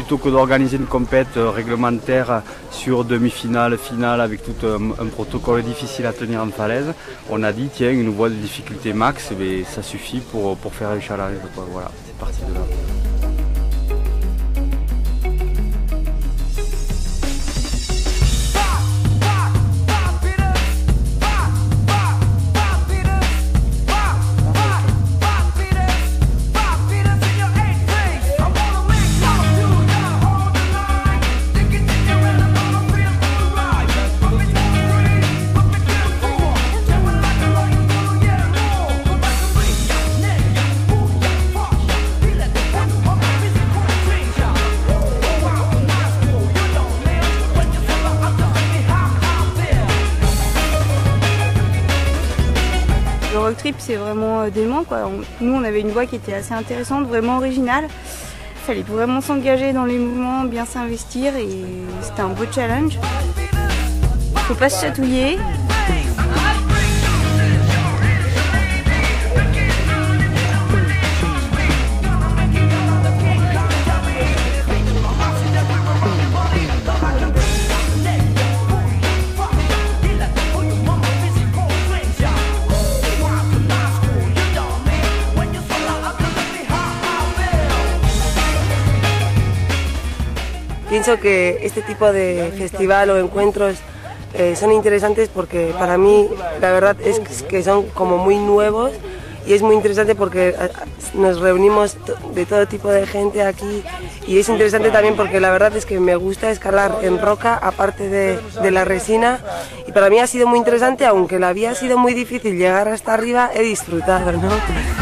plutôt que d'organiser une compète réglementaire sur demi-finale, finale avec tout un protocole difficile à tenir en falaise, on a dit tiens, une voie de difficulté max, mais ça suffit pour faire un challenge. Voilà, c'est parti de là. Le road trip, c'est vraiment dément, quoi. Nous, on avait une voie qui était assez intéressante, vraiment originale. Il fallait vraiment s'engager dans les mouvements, bien s'investir et c'était un beau challenge. Faut pas se chatouiller. Pienso que este tipo de festival o encuentros son interesantes porque para mí la verdad es que son como muy nuevos y es muy interesante porque nos reunimos de todo tipo de gente aquí y es interesante también porque la verdad es que me gusta escalar en roca aparte de la resina y para mí ha sido muy interesante, aunque la vía ha sido muy difícil llegar hasta arriba, he disfrutado, ¿no?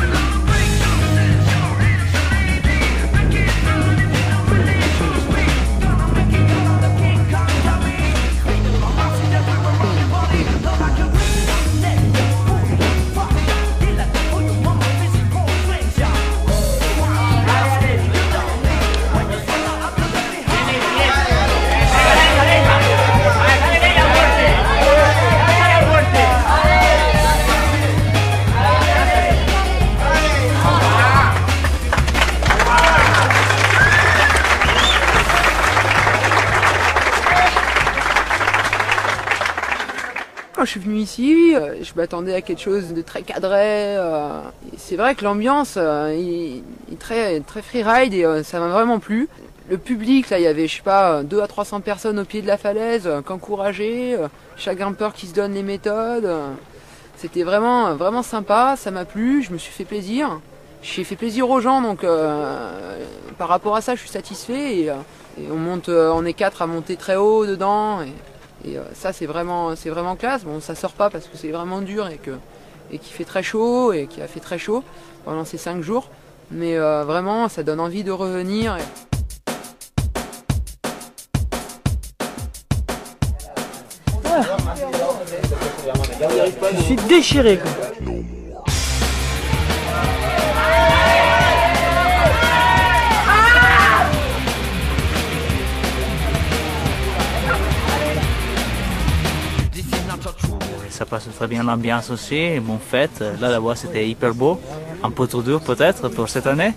Quand je suis venue ici, je m'attendais à quelque chose de très cadré. C'est vrai que l'ambiance est très, très freeride et ça m'a vraiment plu. Le public, là, il y avait, je sais pas, 200 à 300 personnes au pied de la falaise, qu'encourager, chaque grimpeur qui se donne les méthodes. C'était vraiment, vraiment sympa, ça m'a plu, je me suis fait plaisir. J'ai fait plaisir aux gens, donc par rapport à ça, je suis satisfait. Et on est 4 à monter très haut dedans. Et ça c'est vraiment classe. Bon, ça sort pas parce que c'est vraiment dur et qu'il fait très chaud et qu'il a fait très chaud pendant ces 5 jours. Mais vraiment ça donne envie de revenir. Je suis déchiré, quoi. Ça passe très bien l'ambiance aussi, bon fête. Là, la voie c'était hyper beau, un peu trop dur peut-être pour cette année.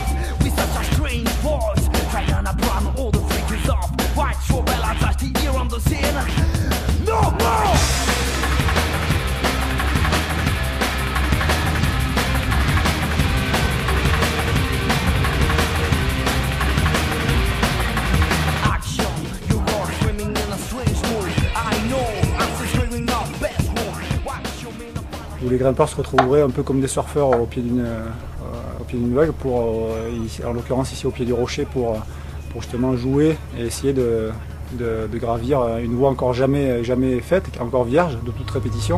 Où les grimpeurs se retrouveraient un peu comme des surfeurs au pied d'une vague, en l'occurrence ici au pied du rocher, pour justement jouer et essayer de gravir une voie encore jamais faite, encore vierge de toute répétition.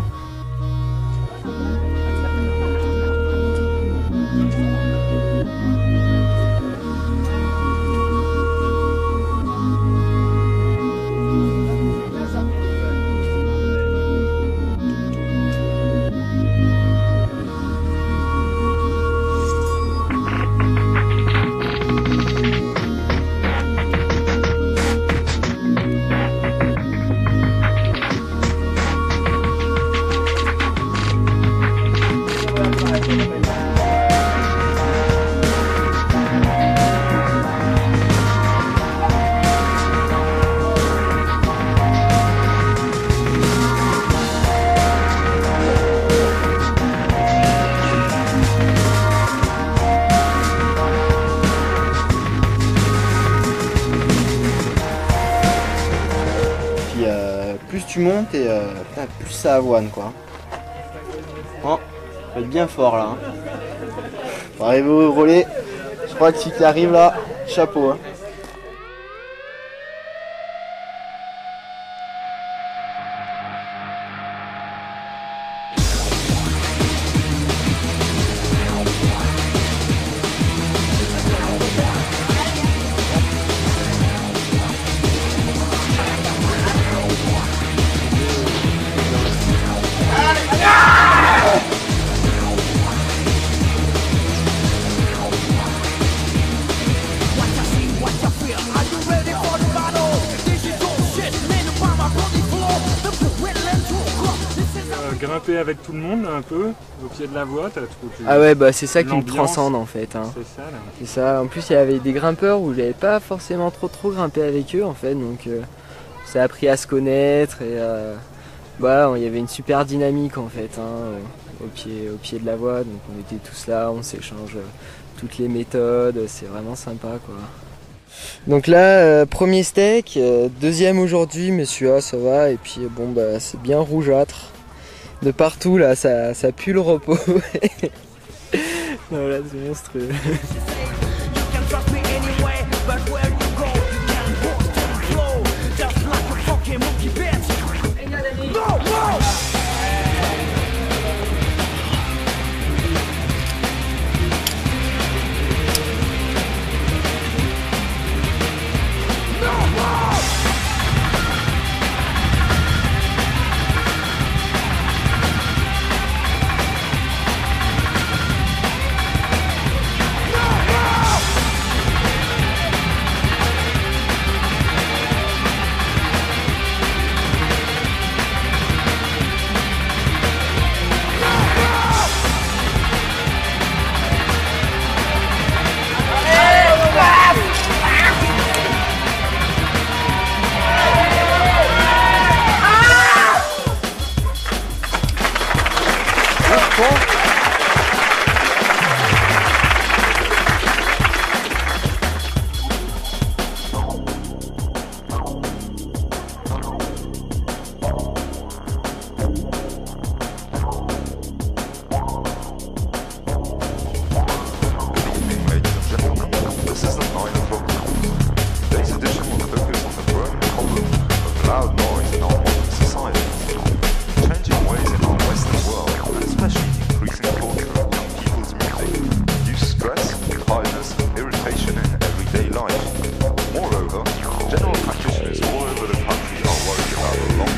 tu montes et plus ça avoine quoi. Oh, faut être bien fort là. Hein. Faut arriver au relais. Je crois que si tu arrives là, chapeau. Hein. Grimper avec tout le monde un peu au pied de la voie, t'as trouvé. Ah ouais, bah c'est ça qui me transcende en fait. Hein. C'est ça là. C'est ça. En plus il y avait des grimpeurs où j'avais pas forcément trop grimpé avec eux en fait, donc ça a appris à se connaître et voilà, il y avait une super dynamique en fait hein, au pied de la voie, donc on était tous là, on s'échange toutes les méthodes, c'est vraiment sympa quoi. Donc là, premier steak, deuxième aujourd'hui, mais celui-là ça va, et puis bon bah c'est bien rougeâtre. De partout là, ça pue le repos. Voilà, c'est monstrueux.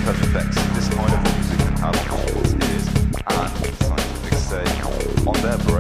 Effects this kind of music has, and scientific say on their